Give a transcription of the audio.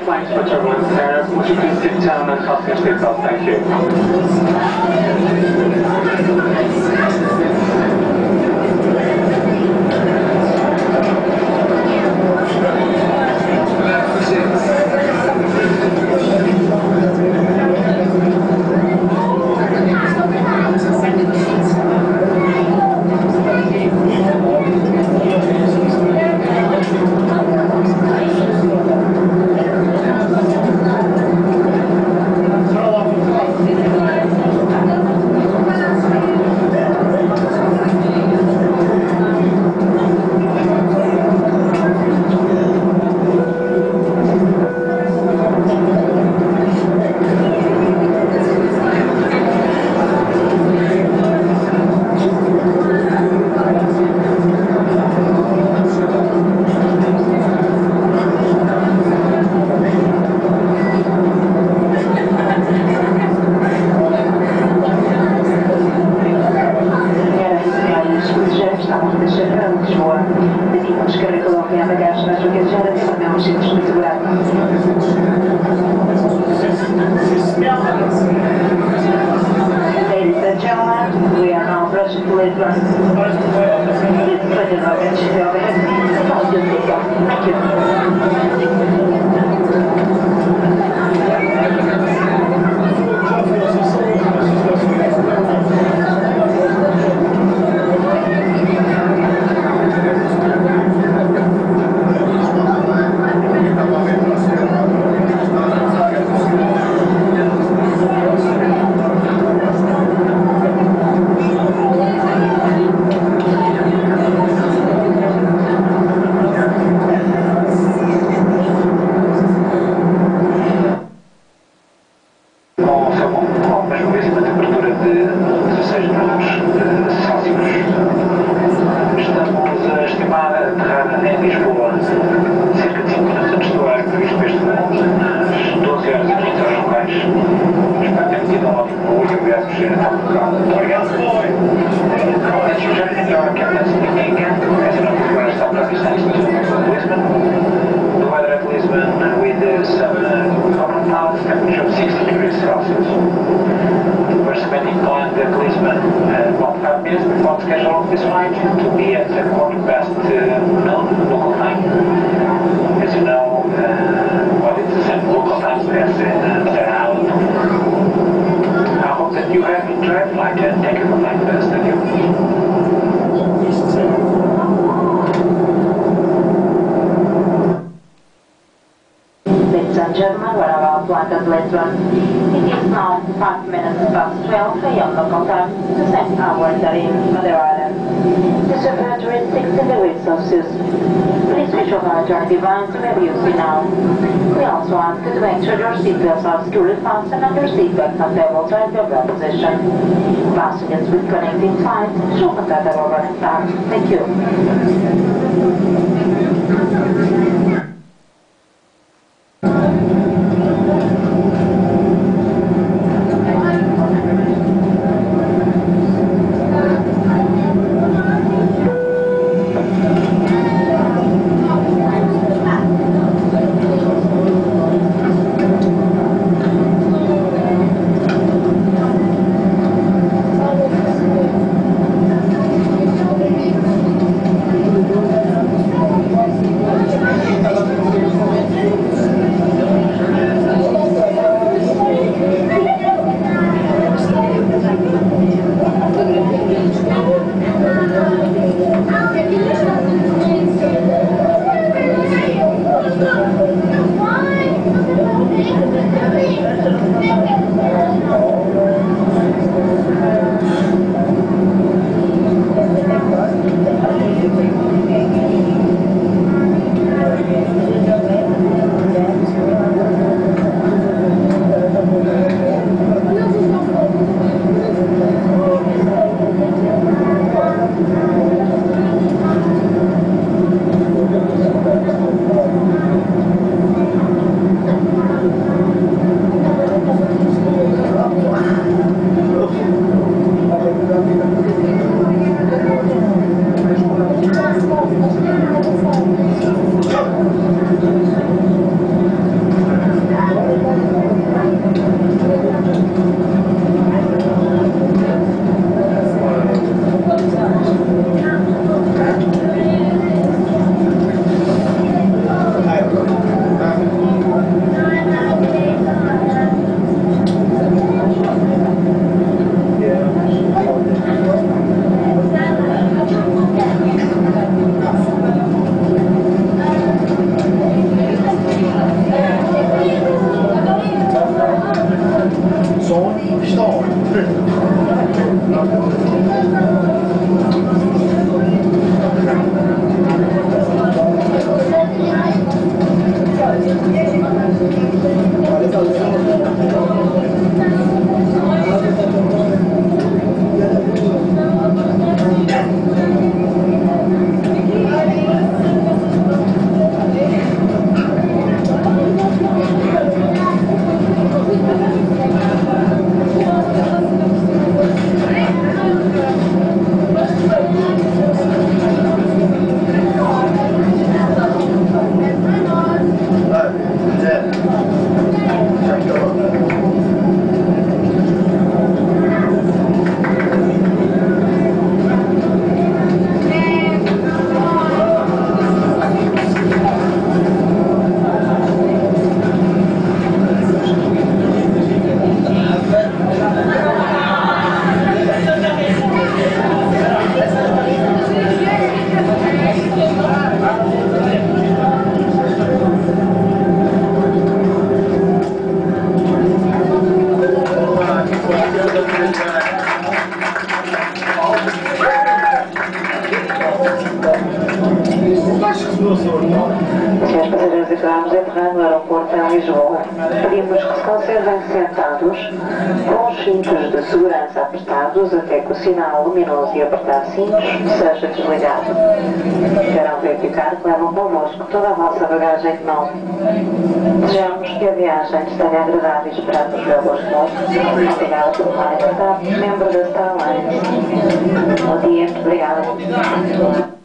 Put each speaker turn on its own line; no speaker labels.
flights for turbulence areas. Would you please sit down and fasten your seatbelt? Thank you. Ladies and gentlemen, we are now approaching to Lisbon. Please put your luggage to your bed. Hold your seatbelt. Thank you. Gentlemen, we're about to enter Lisbon. It is now 5 minutes past 12 a.m. local time, the same hour that in Madeira Island. The temperature is 16 degrees Celsius. Please switch off our alternative lines we have used now. We also ask you to make sure your seatbelts are securely fastened and your seatbelt containable to your belt position. Passengers with connecting flights should contact our running staff. Thank you. Senhores passageiros e vamos entrar no aeroporto em Lisboa. Pedimos que se conservem sentados, com os cintos de segurança apertados até que o sinal luminoso e apertar cintos seja desligado. Queiram verificar que levam convosco toda a vossa bagagem de mão. Desejamos que a viagem esteja agradável e esperamos vê-los todos. Obrigada por tomarem contato, membro da Star Alliance. Bom dia, muito obrigada.